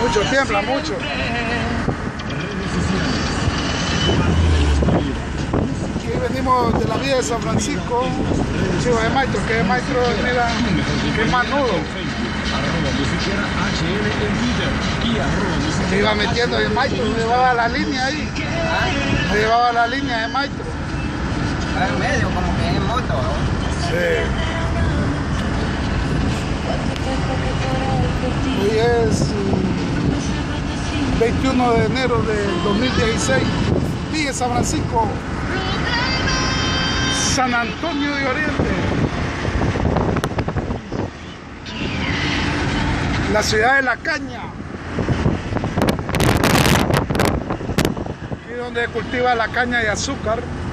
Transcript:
Mucho, tiembla mucho. Aquí venimos de la vía de San Francisco, Chivo de Maestro, que es Maestro, mira, que es más nudo. Se iba metiendo de Maestro, me llevaba la línea ahí. Me llevaba la línea de Maestro. En medio, como que en moto, ¿no? Sí. Hoy es 21 de enero del 2016, Villa San Francisco, San Antonio de Oriente, la ciudad de la caña, aquí donde cultiva la caña de azúcar.